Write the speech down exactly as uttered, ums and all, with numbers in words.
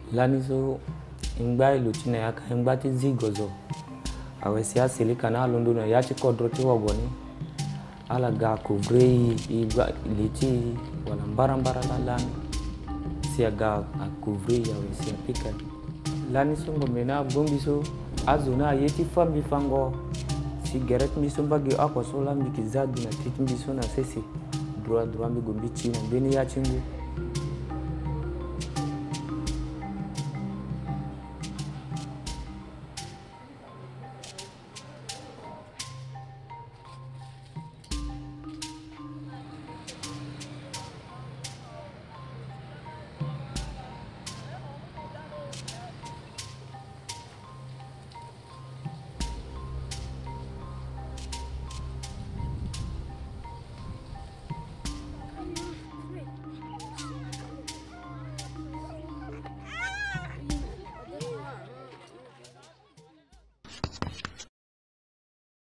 Lani so ingba iluchina yaka ingba ti zigozo awesi asili kana londo na yachi kodroti waboni ala ga couvrir igba liti wala mbarambara la lani si aga couvrir ya wesi apika lani so ngomena bombi so azuna yeti fambi fango si geret mi so bagi akoso la mikizadu na titi mi so na sesi droit droit mi gombi china beni ya chingu